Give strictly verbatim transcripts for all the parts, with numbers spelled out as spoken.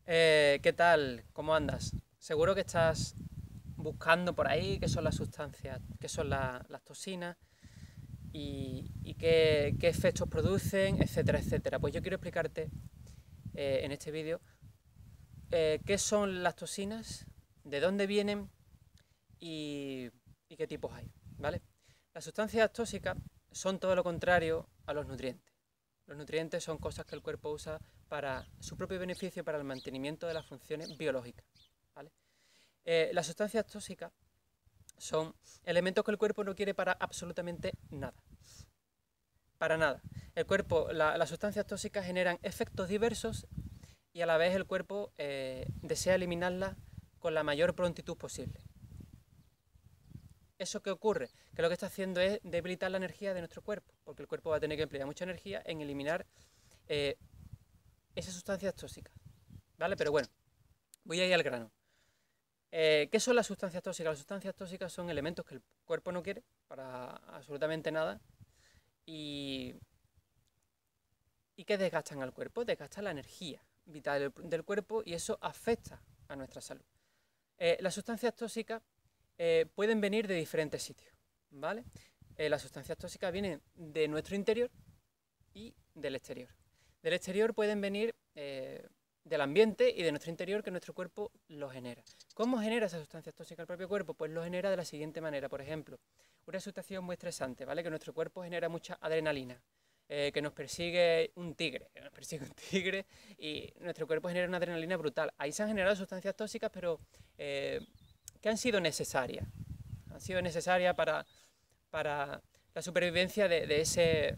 Eh, ¿qué tal? ¿Cómo andas? Seguro que estás buscando por ahí qué son las sustancias, qué son la- las toxinas y, y qué, qué efectos producen, etcétera, etcétera. Pues yo quiero explicarte eh, en este vídeo eh, qué son las toxinas, de dónde vienen y, y qué tipos hay, ¿vale? Las sustancias tóxicas son todo lo contrario a los nutrientes. Los nutrientes son cosas que el cuerpo usa para su propio beneficio, para el mantenimiento de las funciones biológicas, ¿vale? Eh, las sustancias tóxicas son elementos que el cuerpo no quiere para absolutamente nada. Para nada. El cuerpo, la- las sustancias tóxicas generan efectos diversos y a la vez el cuerpo eh, desea eliminarlas con la mayor prontitud posible. ¿Eso qué ocurre? Que lo que está haciendo es debilitar la energía de nuestro cuerpo, porque el cuerpo va a tener que emplear mucha energía en eliminar eh, esas sustancias tóxicas. ¿Vale? Pero bueno, voy a ir al grano. Eh, ¿Qué son las sustancias tóxicas? Las sustancias tóxicas son elementos que el cuerpo no quiere para absolutamente nada y, y que desgastan al cuerpo, desgastan la energía vital del, del cuerpo y eso afecta a nuestra salud. Eh, las sustancias tóxicas eh, pueden venir de diferentes sitios, ¿vale? Eh, las sustancias tóxicas vienen de nuestro interior y del exterior. Del exterior pueden venir eh, del ambiente y de nuestro interior que nuestro cuerpo lo genera. ¿Cómo genera esas sustancias tóxicas el propio cuerpo? Pues lo genera de la siguiente manera. Por ejemplo, una situación muy estresante, ¿vale? Que nuestro cuerpo genera mucha adrenalina. Eh, que nos persigue un tigre, que nos persigue un tigre y nuestro cuerpo genera una adrenalina brutal. Ahí se han generado sustancias tóxicas, pero eh, que han sido necesarias. Han sido necesarias para, para la supervivencia de, de ese,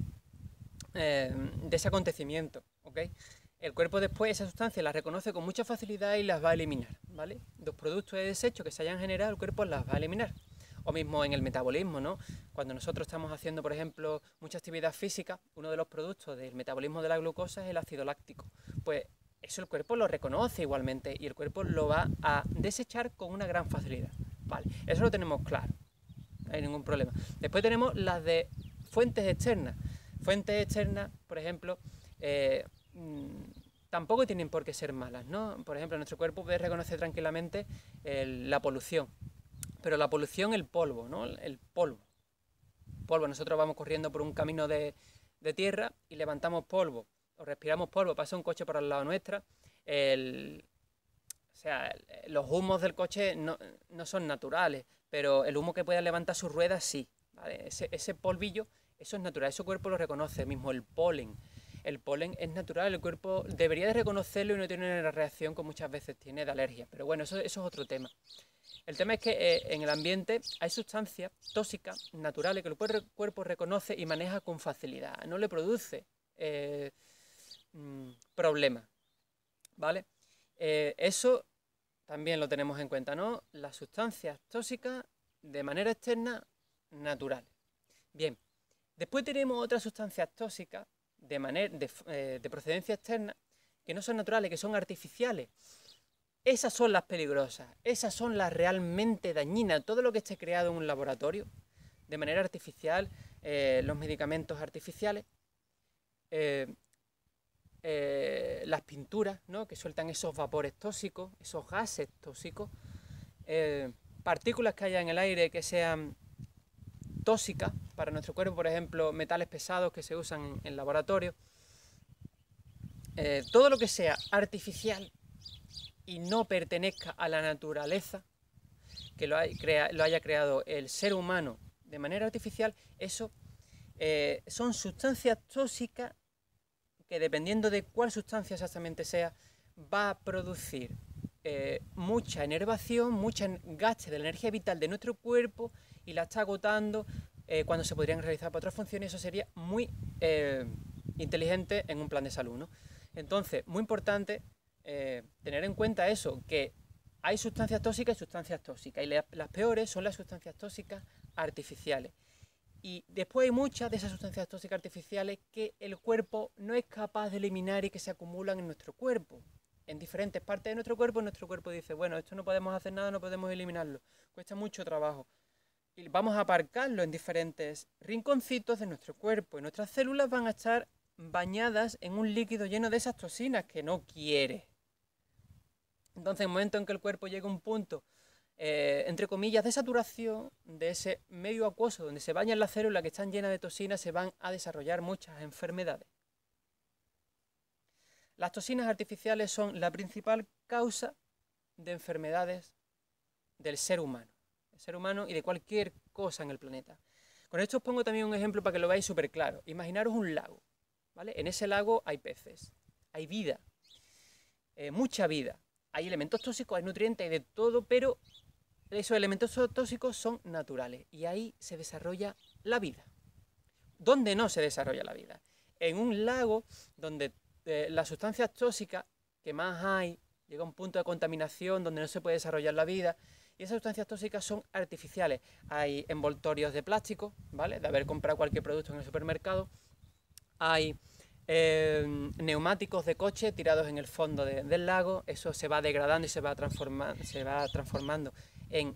eh, de ese acontecimiento, ¿ok? El cuerpo después esa sustancia las reconoce con mucha facilidad y las va a eliminar, ¿vale? Los productos de desecho que se hayan generado, el cuerpo las va a eliminar. O mismo en el metabolismo, ¿no? Cuando nosotros estamos haciendo, por ejemplo, mucha actividad física, uno de los productos del metabolismo de la glucosa es el ácido láctico. Pues eso el cuerpo lo reconoce igualmente y el cuerpo lo va a desechar con una gran facilidad. Vale, eso lo tenemos claro, no hay ningún problema. Después tenemos las de fuentes externas. Fuentes externas, por ejemplo, eh, mmm, tampoco tienen por qué ser malas, ¿no? Por ejemplo, nuestro cuerpo puede reconocer tranquilamente el, la polución, pero la polución, el polvo, ¿no? El polvo. Polvo, nosotros vamos corriendo por un camino de, de tierra y levantamos polvo, o respiramos polvo, pasa un coche por al lado nuestra, el, o sea, los humos del coche no, no son naturales, pero el humo que pueda levantar sus ruedas sí, ¿vale? Ese, ese polvillo, eso es natural, ese cuerpo lo reconoce, mismo el polen. El polen es natural, el cuerpo debería de reconocerlo y no tiene una reacción que muchas veces tiene de alergia. Pero bueno, eso, eso es otro tema. El tema es que eh, en el ambiente hay sustancias tóxicas naturales que el cuerpo reconoce y maneja con facilidad. No le produce eh, mm, problemas, ¿vale? Eh, eso también lo tenemos en cuenta, ¿no? Las sustancias tóxicas de manera externa, naturales. Bien, después tenemos otras sustancias tóxicas de, manera, de, eh, de procedencia externa que no son naturales, que son artificiales. Esas son las peligrosas, esas son las realmente dañinas. Todo lo que esté creado en un laboratorio de manera artificial, eh, los medicamentos artificiales, eh, eh, las pinturas, ¿no? Que sueltan esos vapores tóxicos, esos gases tóxicos, eh, partículas que haya en el aire que sean tóxicas para nuestro cuerpo, por ejemplo, metales pesados que se usan en laboratorio, eh, todo lo que sea artificial y no pertenezca a la naturaleza, que lo, hay, crea, lo haya creado el ser humano de manera artificial, eso eh, son sustancias tóxicas que dependiendo de cuál sustancia exactamente sea, va a producir eh, mucha enervación, mucha gaste de la energía vital de nuestro cuerpo y la está agotando eh, cuando se podrían realizar para otras funciones. Eso sería muy eh, inteligente en un plan de salud, ¿no? Entonces, muy importante eh, tener en cuenta eso, que hay sustancias tóxicas y sustancias tóxicas, y las peores son las sustancias tóxicas artificiales. Y después hay muchas de esas sustancias tóxicas artificiales que el cuerpo no es capaz de eliminar y que se acumulan en nuestro cuerpo. En diferentes partes de nuestro cuerpo, nuestro cuerpo dice, bueno, esto no podemos hacer nada, no podemos eliminarlo. Cuesta mucho trabajo. Y vamos a aparcarlo en diferentes rinconcitos de nuestro cuerpo. Y nuestras células van a estar bañadas en un líquido lleno de esas toxinas que no quiere. Entonces, en el momento en que el cuerpo llega a un punto, eh, entre comillas, de saturación de ese medio acuoso donde se bañan las células que están llenas de toxinas, se van a desarrollar muchas enfermedades. Las toxinas artificiales son la principal causa de enfermedades del ser humano, del ser humano y de cualquier cosa en el planeta. Con esto os pongo también un ejemplo para que lo veáis súper claro. Imaginaros un lago, ¿vale? En ese lago hay peces, hay vida, eh, mucha vida. Hay elementos tóxicos, hay nutrientes, hay de todo, pero esos elementos tóxicos son naturales y ahí se desarrolla la vida. ¿Dónde no se desarrolla la vida? En un lago donde eh, las sustancias tóxicas que más hay, llega a un punto de contaminación donde no se puede desarrollar la vida, y esas sustancias tóxicas son artificiales. Hay envoltorios de plástico, ¿vale? De haber comprado cualquier producto en el supermercado. Hay eh, neumáticos de coche tirados en el fondo de, del lago. Eso se va degradando y se va, transforma, se va transformando en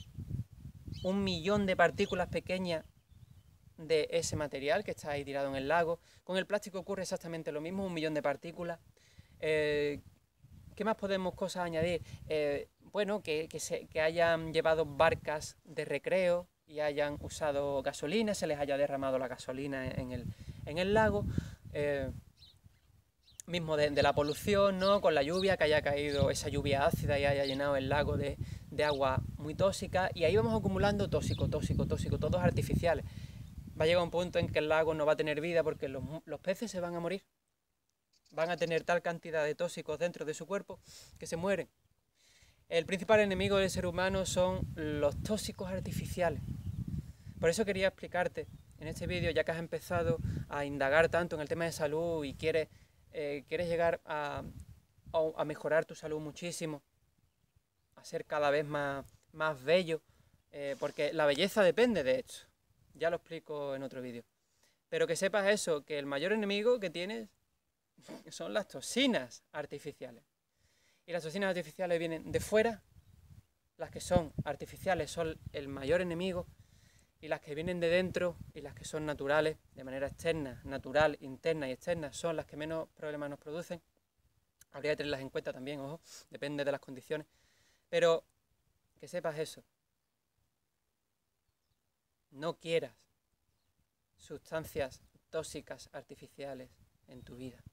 un millón de partículas pequeñas de ese material que está ahí tirado en el lago. Con el plástico ocurre exactamente lo mismo, un millón de partículas. Eh, ¿Qué más podemos cosas añadir? Eh, bueno, que, que, se, que hayan llevado barcas de recreo y hayan usado gasolina, se les haya derramado la gasolina en el, en el lago. Eh, mismo de, de la polución, ¿no? Con la lluvia, que haya caído esa lluvia ácida y haya llenado el lago de, de agua muy tóxica. Y ahí vamos acumulando tóxico, tóxico, tóxico, todos artificiales. Va a llegar un punto en que el lago no va a tener vida porque los, los peces se van a morir. Van a tener tal cantidad de tóxicos dentro de su cuerpo que se mueren. El principal enemigo del ser humano son los tóxicos artificiales. Por eso quería explicarte en este vídeo, ya que has empezado a indagar tanto en el tema de salud y quieres, eh, quieres llegar a, a mejorar tu salud muchísimo, a ser cada vez más, más bello, eh, porque la belleza depende de esto. Ya lo explico en otro vídeo. Pero que sepas eso, que el mayor enemigo que tienes son las toxinas artificiales. Y las toxinas artificiales vienen de fuera, las que son artificiales son el mayor enemigo, y las que vienen de dentro y las que son naturales, de manera externa, natural, interna y externa, son las que menos problemas nos producen. Habría que tenerlas en cuenta también, ojo, depende de las condiciones. Pero que sepas eso. No quieras sustancias tóxicas artificiales en tu vida.